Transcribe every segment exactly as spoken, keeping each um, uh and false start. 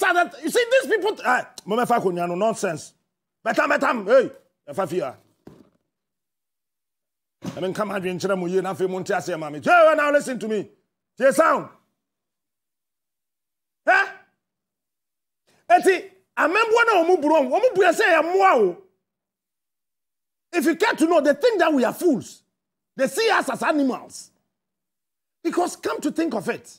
are the, you see, these people, ah, Mama Fakunya, no nonsense. Betam, betam, hey, Fafia. I mean, come and drink Chiramu, you know, Montiasia, mammy. Joe, now listen to me. Hear sound. Huh? Eti, I remember when I'm Mubron, say I'm wow. If you care to know, they think that we are fools. They see us as animals. Because come to think of it.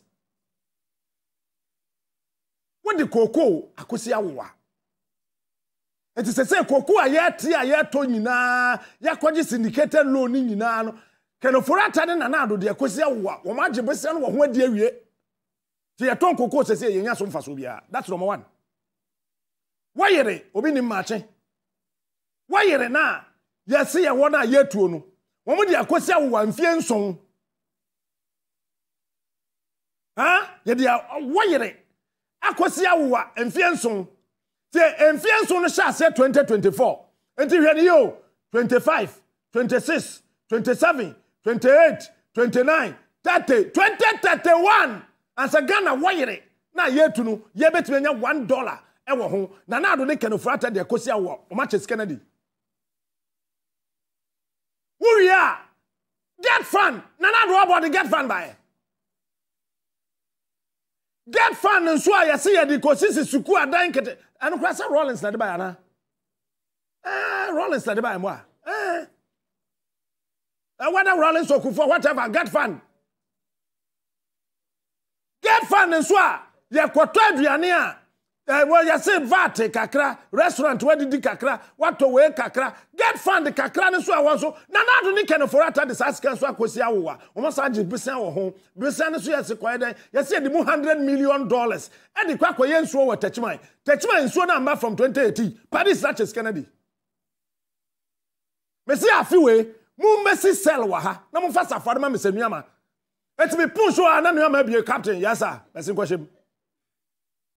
When the cocoa, akosia wa. It is a say cocoa a year tea a year tonina, ya kwaji syndicated loan in no. Can for a tan and anado, the akosia wa, or my jibison or what dear ye. The aton cocoa says, Yasun Fasubia. That's number one. Why are they? Obin marching. Why are they now? Yes, see, I want a year to no. One with the akosia one fian song. Huh? Yet, why are they? Akosia wa enfienson te enfienson no sha say twenty twenty-four enti hwe yo twenty-five twenty-six twenty-seven twenty-eight twenty-nine thirty twenty thirty-one ansa Ghana wayere na yetu no ye betimenya one dollar e wo ho na na ado ne kenofrata de akosia wo o matches Kennedy we are get fun na na do about the get fun by Get fun and so I see the cosisi suku adan kete. And kwasa Rollins na de ba na. Eh, Rollins na de ba mo. Eh. Eh, whether Rollins or Kufu whatever, get fun. Get fun and so ye kwato aduane a eh well you say V A T kakra, restaurant where did kakra, what to we kakra. Get fun the kakra ne so a won so. Na na do ni ken for ata the saskan so akosi awowa. O mo sa jibisan wo ho. Bisan ne so yes kwai den. You say the one hundred million dollars. E di kwa kwaye nsuo wo Techman. Techman nsuo na mba from twenty eighteen. Paris Sanchez Kennedy. Me see afi we, mu Messi sell wa ha. Na mo fa safari ma me senuama. Eti me push o ana nuama bie captain. Yes sir. Person kwashim.